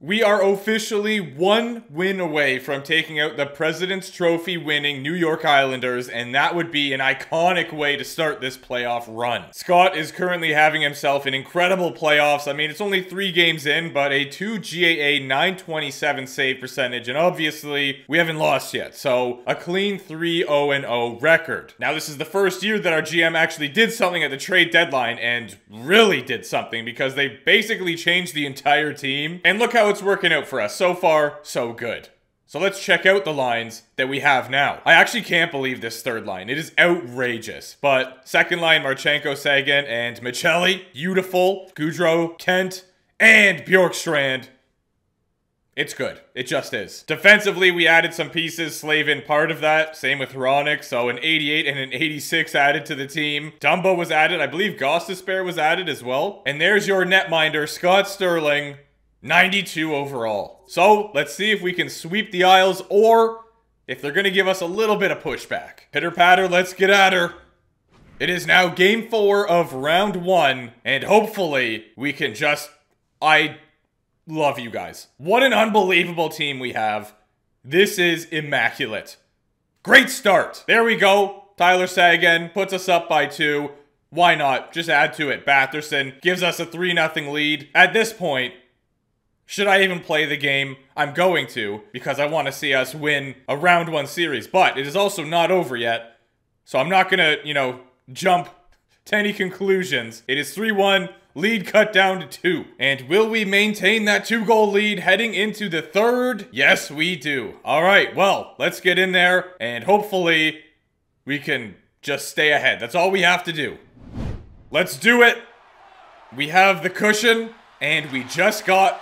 We are officially one win away from taking out the President's Trophy winning New York Islanders, and that would be an iconic way to start this playoff run. Scott is currently having himself an incredible playoffs. I mean, it's only 3 games in, but a 2 GAA 927 save percentage, and obviously, we haven't lost yet, so a clean 3-0-0 record. Now, this is the first year that our GM actually did something at the trade deadline, and really did something, because they basically changed the entire team, and look how it's working out for us. So far, so good. So let's check out the lines that we have now. I actually can't believe this third line. It is outrageous. But second line, Marchenko, Sagan, and Michelli. Beautiful. Goudreau, Kent, and Bjorkstrand. It's good. It just is. Defensively, we added some pieces. Slavin, part of that. Same with Hronik. So an 88 and an 86 added to the team. Dumbo was added. I believe Gostisbehere was added as well. And there's your netminder, Scott Sterling. 92 overall. So, let's see if we can sweep the Isles, or if they're going to give us a little bit of pushback. Pitter-patter, let's get at her. It is now Game 4 of Round 1, and hopefully we can just... I love you guys. What an unbelievable team we have. This is immaculate. Great start. There we go. Tyler Sagan puts us up by 2. Why not? Just add to it. Batherson gives us a 3-0 lead. At this point, should I even play the game? I'm going to, because I want to see us win a round 1 series. But it is also not over yet. So I'm not going to, jump to any conclusions. It is 3-1, lead cut down to 2. And will we maintain that 2-goal lead heading into the third? Yes, we do. All right, well, let's get in there. And hopefully we can just stay ahead. That's all we have to do. Let's do it. We have the cushion, and we just got...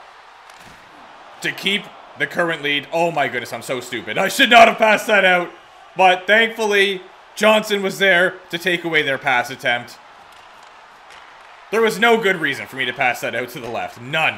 to keep the current lead. Oh my goodness, I'm so stupid. I should not have passed that out. But thankfully, Johnson was there to take away their pass attempt. There was no good reason for me to pass that out to the left. None.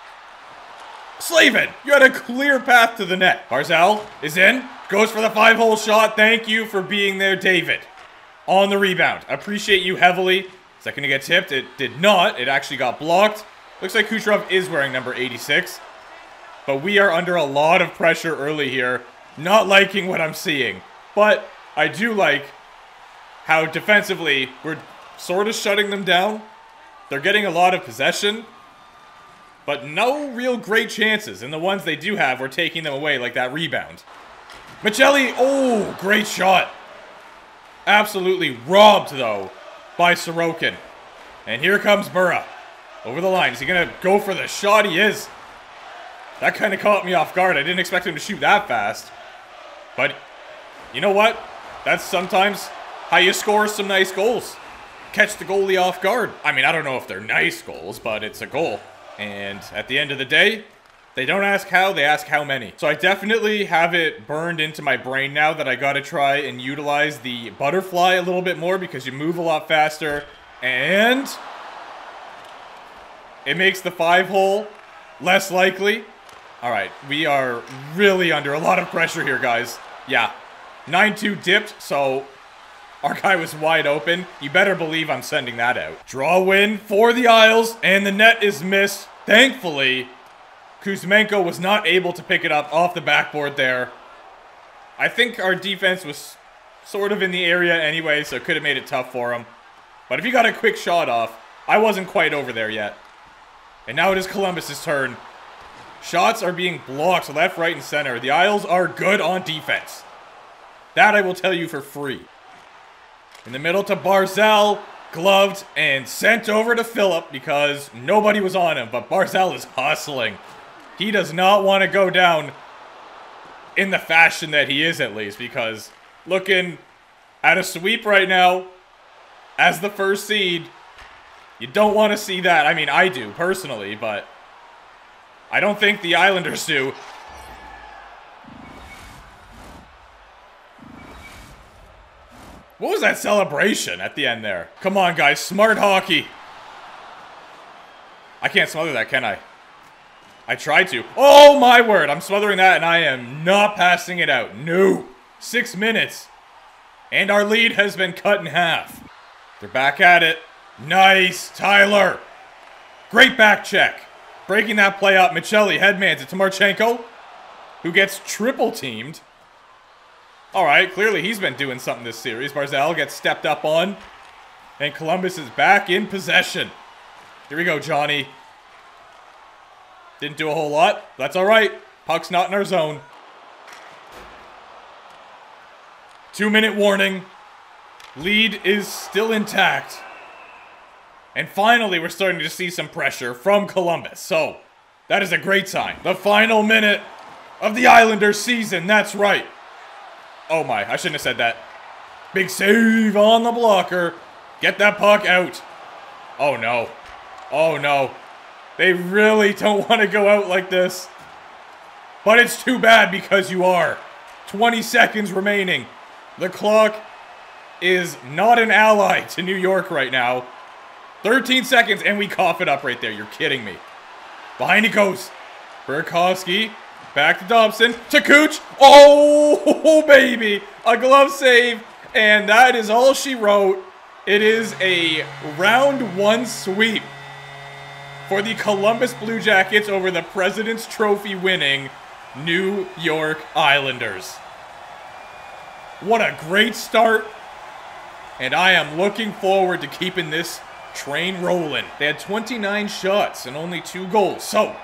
Slavin, you had a clear path to the net. Barzal is in. Goes for the 5-hole shot. Thank you for being there, David. On the rebound. Appreciate you heavily. Is that going to get tipped? It did not. It actually got blocked. Looks like Kucherov is wearing number 86. But we are under a lot of pressure early here. Not liking what I'm seeing. But I do like how defensively we're sort of shutting them down. They're getting a lot of possession. But no real great chances. And the ones they do have, we're taking them away, like that rebound. Michelli, oh, great shot. Absolutely robbed, though, by Sorokin. And here comes Burra. Over the line. Is he going to go for the shot? He is. That kind of caught me off guard. I didn't expect him to shoot that fast. But, you know what? That's sometimes how you score some nice goals. Catch the goalie off guard. I mean, I don't know if they're nice goals, but it's a goal. And at the end of the day, they don't ask how, they ask how many. So I definitely have it burned into my brain now that I gotta try and utilize the butterfly a little bit more, because you move a lot faster. And it makes the 5-hole less likely. Alright, we are really under a lot of pressure here, guys. Yeah, 9-2 dipped, so our guy was wide open. You better believe I'm sending that out. Draw win for the Isles, and the net is missed. Thankfully, Kuzmenko was not able to pick it up off the backboard there. I think our defense was sort of in the area anyway, so it could have made it tough for him. But if he got a quick shot off, I wasn't quite over there yet. And now it is Columbus's turn. Shots are being blocked left, right, and center. The Isles are good on defense. That I will tell you for free. In the middle to Barzal, gloved, and sent over to Phillip because nobody was on him. But Barzal is hustling. He does not want to go down in the fashion that he is, at least, because looking at a sweep right now as the first seed, you don't want to see that. I mean, I do, personally, but I don't think the Islanders do. What was that celebration at the end there? Come on, guys. Smart hockey. I can't smother that, can I? I tried to. Oh, my word. I'm smothering that, and I am not passing it out. No. 6 minutes. And our lead has been cut in half. They're back at it. Nice. Tyler. Great back check. Breaking that play up, Michelli headmans it to Marchenko, who gets triple teamed. Alright, clearly he's been doing something this series. Barzal gets stepped up on, and Columbus is back in possession. Here we go, Johnny. Didn't do a whole lot. That's alright. Puck's not in our zone. 2-minute warning. Lead is still intact. And finally, we're starting to see some pressure from Columbus. So, that is a great sign. The final minute of the Islanders season. That's right. Oh my, I shouldn't have said that. Big save on the blocker. Get that puck out. Oh no. Oh no. They really don't want to go out like this. But it's too bad because you are. 20 seconds remaining. The clock is not an ally to New York right now. 13 seconds and we cough it up right there. You're kidding me. Behind it goes. Burakovsky. Back to Dobson. To Cooch. Oh, baby. A glove save. And that is all she wrote. It is a round 1 sweep for the Columbus Blue Jackets over the President's Trophy winning New York Islanders. What a great start. And I am looking forward to keeping this train rolling. They had 29 shots and only 2 goals. So,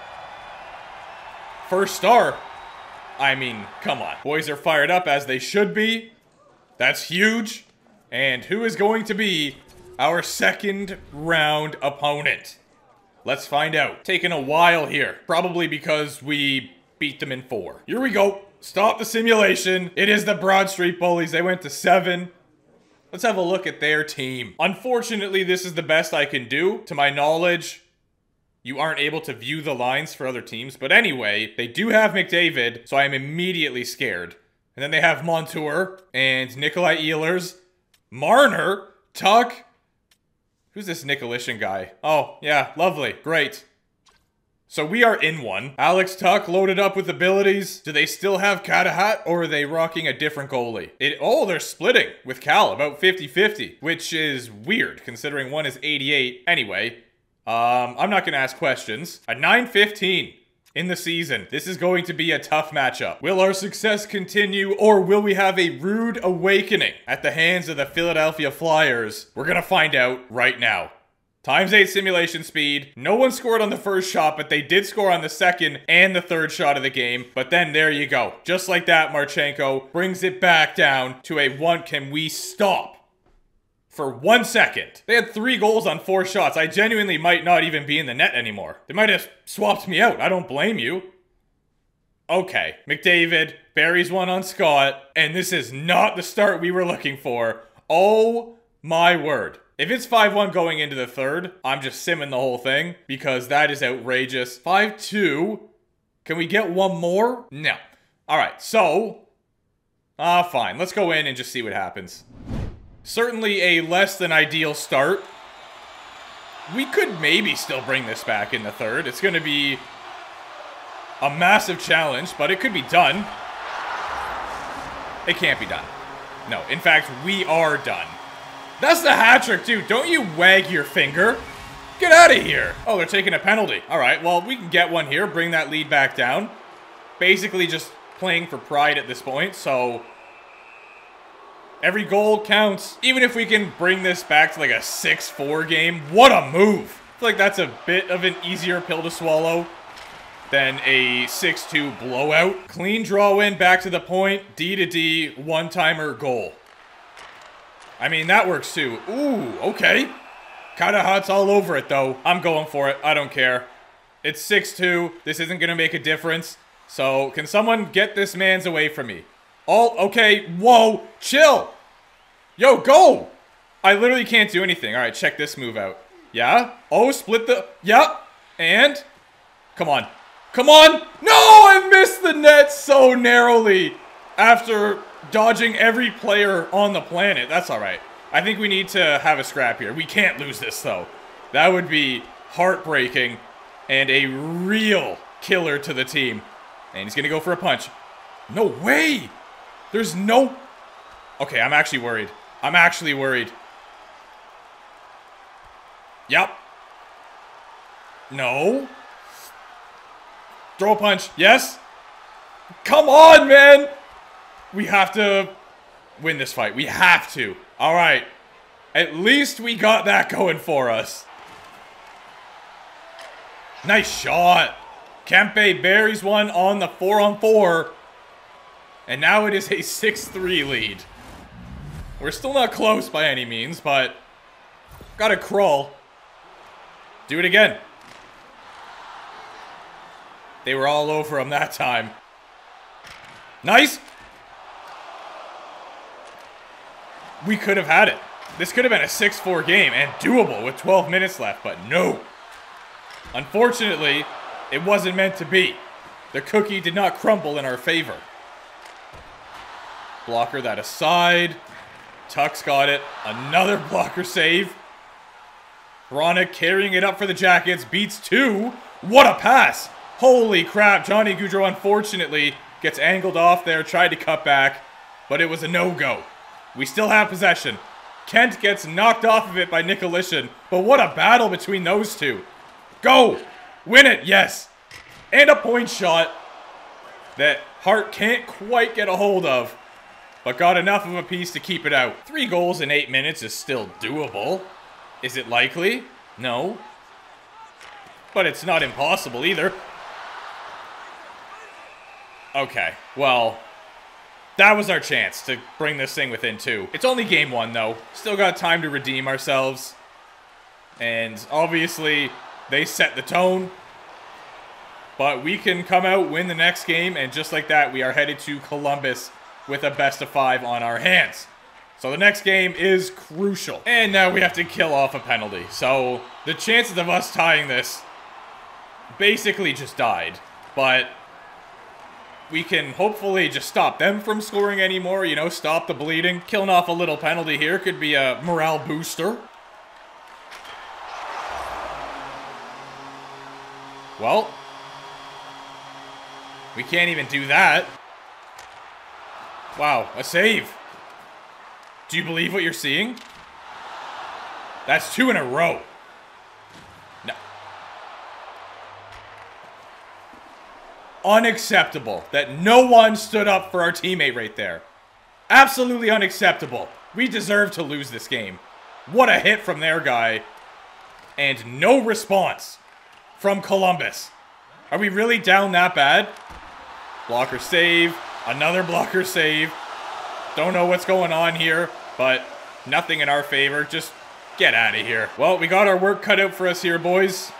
first star. I mean, come on. Boys are fired up as they should be. That's huge. And who is going to be our second round opponent? Let's find out. Taking a while here. Probably because we beat them in 4. Here we go. Stop the simulation. It is the Broad Street Bullies. They went to 7. Let's have a look at their team. Unfortunately, this is the best I can do. To my knowledge, you aren't able to view the lines for other teams. But anyway, they do have McDavid, so I am immediately scared. And then they have Montour and Nikolai Ehlers, Marner, Tuck. Who's this Nicolishin guy? Oh, yeah, lovely, great. So we are in one. Alex Tuck loaded up with abilities. Do they still have Katahat, or are they rocking a different goalie? Oh, they're splitting with Cal, about 50-50, which is weird, considering one is 88. Anyway, I'm not going to ask questions. A 9-15 in the season. This is going to be a tough matchup. Will our success continue, or will we have a rude awakening at the hands of the Philadelphia Flyers? We're going to find out right now. ×8 simulation speed. No one scored on the first shot, but they did score on the second and the third shot of the game. But then there you go. Just like that, Marchenko brings it back down to a 1. Can we stop for 1 second? They had 3 goals on 4 shots. I genuinely might not even be in the net anymore. They might have swapped me out. I don't blame you. Okay, McDavid buries one on Scott, and this is not the start we were looking for. Oh my word. If it's 5-1 going into the third, I'm just simming the whole thing because that is outrageous. 5-2. Can we get one more? No. Alright, so fine. Let's go in and just see what happens. Certainly a less than ideal start. We could maybe still bring this back in the third. It's going to be a massive challenge, but it could be done. It can't be done. No, in fact, we are done. That's the hat trick, too. Don't you wag your finger. Get out of here. Oh, they're taking a penalty. All right, well, we can get one here. Bring that lead back down. Basically just playing for pride at this point, so every goal counts. Even if we can bring this back to like a 6-4 game, what a move. I feel like that's a bit of an easier pill to swallow than a 6-2 blowout. Clean draw in, back to the point. D-to-D, one-timer goal. I mean, that works too. Ooh, okay. Katahat's all over it, though. I'm going for it. I don't care. It's 6-2. This isn't going to make a difference. So, can someone get this man's away from me? Oh, okay. Whoa. Chill. Yo, go. I literally can't do anything. All right, check this move out. Yeah? Oh, split the... Yep. And? Come on. Come on. No, I missed the net so narrowly after dodging every player on the planet. That's all right. I think we need to have a scrap here. We can't lose this, though. That would be heartbreaking and a real killer to the team. And he's going to go for a punch. No way. There's no... Okay, I'm actually worried. I'm actually worried. Yep. No. Throw a punch. Yes. Come on, man. We have to win this fight. We have to. All right. At least we got that going for us. Nice shot. Kempe buries one on the 4-on-4. And now it is a 6-3 lead. We're still not close by any means, but gotta crawl. Do it again. They were all over him that time. Nice. We could have had it. This could have been a 6-4 game and doable with 12 minutes left, but no. Unfortunately, it wasn't meant to be. The cookie did not crumble in our favor. Blocker that aside. Tuck's got it. Another blocker save. Ronick carrying it up for the Jackets. Beats two. What a pass. Holy crap. Johnny Gaudreau, unfortunately, gets angled off there. Tried to cut back, but it was a no-go. We still have possession. Kent gets knocked off of it by Nicolishin. But what a battle between those two. Go. Win it. Yes. And a point shot that Hart can't quite get a hold of, but got enough of a piece to keep it out. 3 goals in 8 minutes is still doable. Is it likely? No. But it's not impossible either. Okay, well, that was our chance to bring this thing within 2. It's only game 1, though. Still got time to redeem ourselves. And obviously, they set the tone. But we can come out, win the next game, and just like that, we are headed to Columbus with a best-of-5 on our hands. So the next game is crucial. And now we have to kill off a penalty. So the chances of us tying this basically just died. But we can hopefully just stop them from scoring anymore, you know, stop the bleeding. Killing off a little penalty here could be a morale booster. Well, we can't even do that. Wow, a save. Do you believe what you're seeing? That's 2 in a row. No. Unacceptable that no one stood up for our teammate right there. Absolutely unacceptable. We deserve to lose this game. What a hit from their guy. And no response from Columbus. Are we really down that bad? Blocker save. Another blocker save. Don't know what's going on here, but nothing in our favor. Just get out of here. Well, we got our work cut out for us here, boys.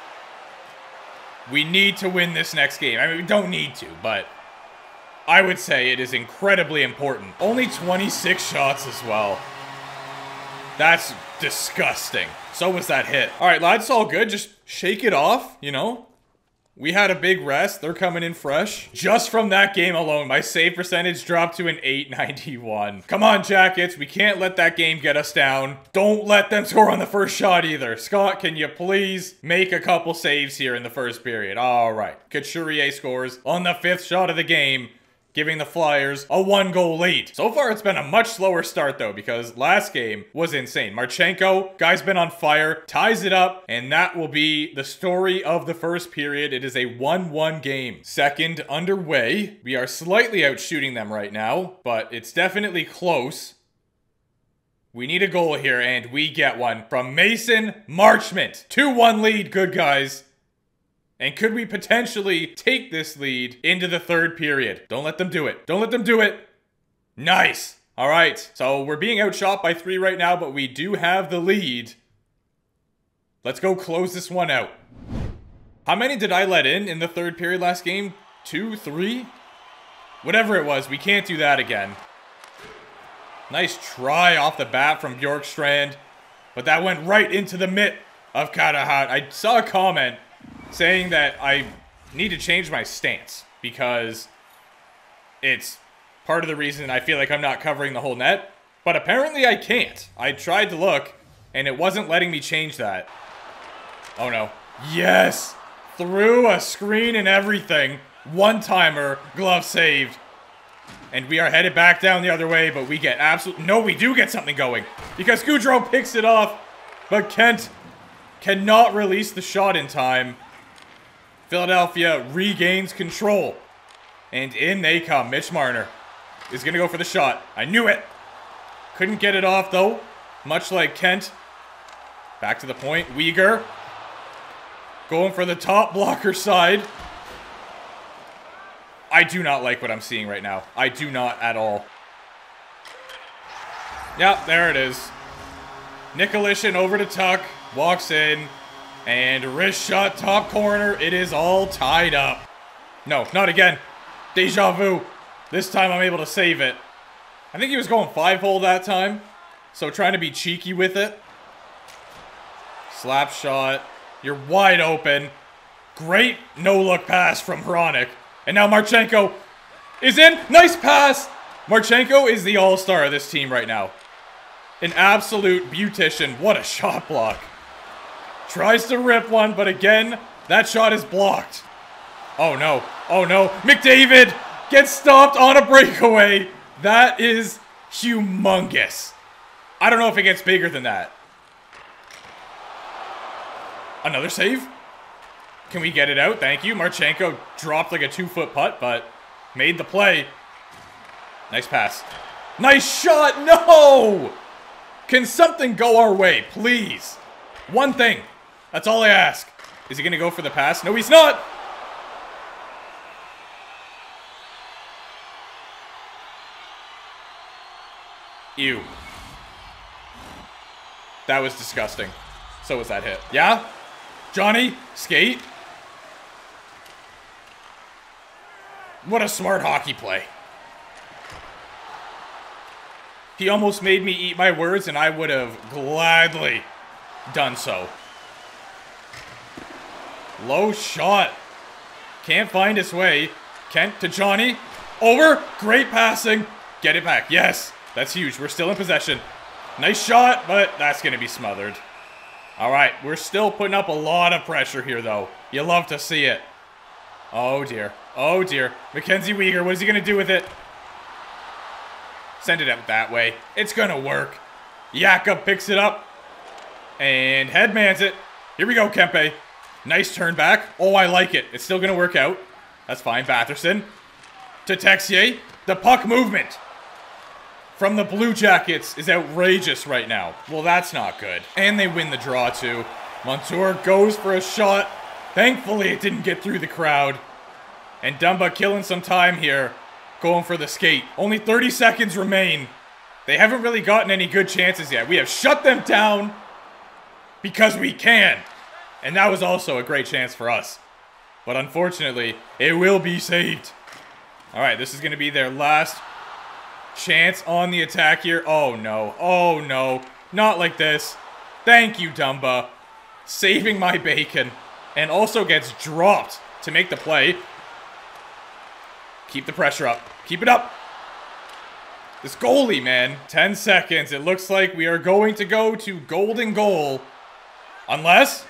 We need to win this next game. I mean, we don't need to, but I would say it is incredibly important. Only 26 shots as well. That's disgusting. So was that hit. All right, lads, it's all good. Just shake it off, you know? We had a big rest. They're coming in fresh. Just from that game alone, my save percentage dropped to an 891. Come on, Jackets. We can't let that game get us down. Don't let them score on the first shot either. Scott, can you please make a couple saves here in the first period? All right. Couturier scores on the 5th shot of the game, giving the Flyers a 1-goal lead. So far, it's been a much slower start, though, because last game was insane. Marchenko, guy's been on fire, ties it up, and that will be the story of the first period. It is a 1-1 game. Second underway. We are slightly out shooting them right now, but it's definitely close. We need a goal here, and we get one from Mason Marchment. 2-1 lead, good guys. And could we potentially take this lead into the 3rd period? Don't let them do it. Don't let them do it. Nice. All right. So we're being outshot by 3 right now, but we do have the lead. Let's go close this one out. How many did I let in the 3rd period last game? 2, 3? Whatever it was, we can't do that again. Nice try off the bat from Bjorkstrand, but that went right into the mitt of Katahat. I saw a comment saying that I need to change my stance because it's part of the reason I feel like I'm not covering the whole net, but apparently I can't. I tried to look, and it wasn't letting me change that. Oh no. Yes! Through a screen and everything. One-timer, glove saved. And we are headed back down the other way, but we get absolute... No, we do get something going, because Gaudreau picks it off, but Kent cannot release the shot in time. Philadelphia regains control. And in they come. Mitch Marner is going to go for the shot. I knew it. Couldn't get it off, though. Much like Kent. Back to the point. Uyghur. Going for the top blocker side. I do not like what I'm seeing right now. I do not at all. Yep, there it is. Nicolishin over to Tuck. Walks in. And wrist shot, top corner. It is all tied up. No, not again. Deja vu. This time I'm able to save it. I think he was going 5-hole that time. So trying to be cheeky with it. Slap shot. You're wide open. Great no-look pass from Hronik. And now Marchenko is in. Nice pass. Marchenko is the all-star of this team right now. An absolute beautician. What a shot block. Tries to rip one, but again, that shot is blocked. Oh no. Oh no. McDavid gets stopped on a breakaway. That is humongous. I don't know if it gets bigger than that. Another save. Can we get it out? Thank you. Marchenko dropped like a 2-foot putt, but made the play. Nice pass. Nice shot. No! Can something go our way, please? One thing. That's all I ask. Is he going to go for the pass? No, he's not. Ew. That was disgusting. So was that hit. Yeah? Johnny, skate. What a smart hockey play. He almost made me eat my words, and I would have gladly done so. Low shot. Can't find his way. Kent to Johnny. Over. Great passing. Get it back. Yes. That's huge. We're still in possession. Nice shot, but that's going to be smothered. All right. We're still putting up a lot of pressure here, though. You love to see it. Oh, dear. Oh, dear. Mackenzie Weegar. What is he going to do with it? Send it out that way. It's going to work. Jakob picks it up. And headmans it. Here we go, Kempe. Nice turn back. Oh, I like it. It's still going to work out. That's fine. Batherson to Texier. The puck movement from the Blue Jackets is outrageous right now. Well, that's not good. And they win the draw, too. Montour goes for a shot. Thankfully, it didn't get through the crowd. And Dumba killing some time here. Going for the skate. Only 30 seconds remain. They haven't really gotten any good chances yet. We have shut them down because we can. And that was also a great chance for us. But unfortunately, it will be saved. All right, this is going to be their last chance on the attack here. Oh, no. Oh, no. Not like this. Thank you, Dumba. Saving my bacon. And also gets dropped to make the play. Keep the pressure up. Keep it up. This goalie, man. 10 seconds. It looks like we are going to go to golden goal. Unless?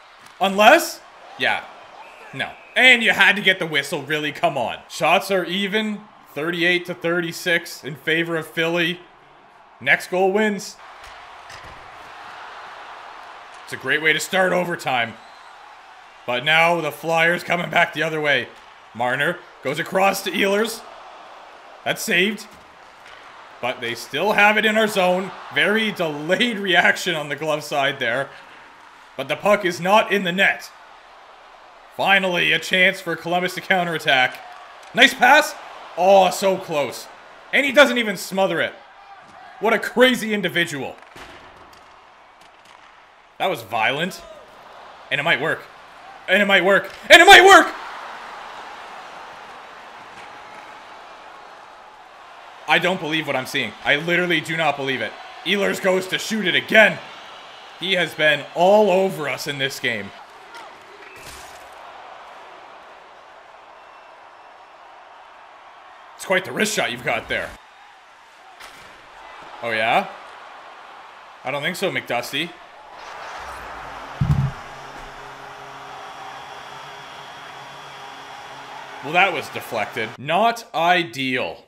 Yeah. No. And you had to get the whistle, really? Come on. Shots are even. 38-36 in favor of Philly. Next goal wins. It's a great way to start overtime. But now the Flyers coming back the other way. Marner goes across to Ehlers. That's saved. But they still have it in our zone. Very delayed reaction on the glove side there. But the puck is not in the net. Finally, a chance for Columbus to counterattack. Nice pass. Oh, so close. And he doesn't even smother it. What a crazy individual. That was violent. And it might work. And it might work. And it might work! I don't believe what I'm seeing. I literally do not believe it. Ehlers goes to shoot it again. He has been all over us in this game. It's quite the wrist shot you've got there. Oh, yeah? I don't think so, McDusty. Well, that was deflected. Not ideal.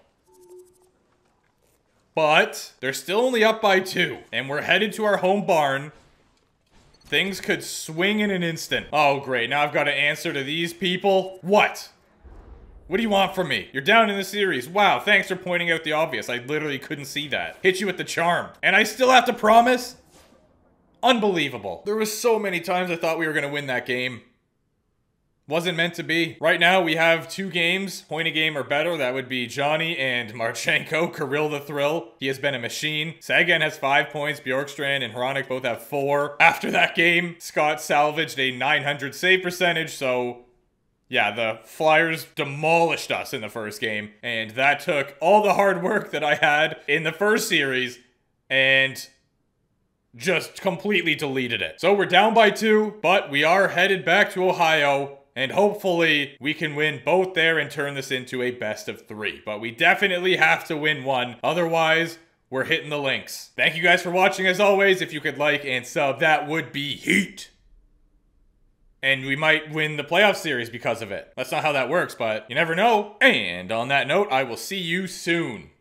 But they're still only up by 2. And we're headed to our home barn Things could swing in an instant. Oh, great. Now I've got to answer to these people. What? What do you want from me? You're down in the series. Wow, thanks for pointing out the obvious. I literally couldn't see that. Hit you with the charm. And I still have to promise? Unbelievable. There was so many times I thought we were going to win that game. Wasn't meant to be. Right now, we have 2 games, point a game or better. That would be Johnny and Marchenko, Kirill the Thrill. He has been a machine. Sagan has 5 points. Bjorkstrand and Hronik both have 4. After that game, Scott salvaged a 900 save percentage, so yeah, the Flyers demolished us in the first game. And that took all the hard work that I had in the first series and just completely deleted it. So we're down by 2, but we are headed back to Ohio. And hopefully we can win both there and turn this into a best of 3. But we definitely have to win one. Otherwise, we're hitting the links. Thank you guys for watching as always. If you could like and sub, that would be heat. And we might win the playoff series because of it. That's not how that works, but you never know. And on that note, I will see you soon.